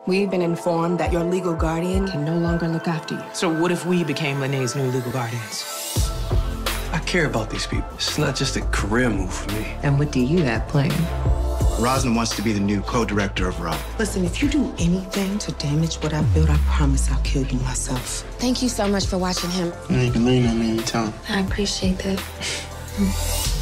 We've been informed that your legal guardian can no longer look after you. So what if we became Lene's new legal guardians? I care about these people. It's not just a career move for me. And what do you have planned? Rosalind wants to be the new co-director of Raw. Listen, if you do anything to damage what I've built, I promise I'll kill you myself. Thank you so much for watching him. You can lean on me anytime. I appreciate that.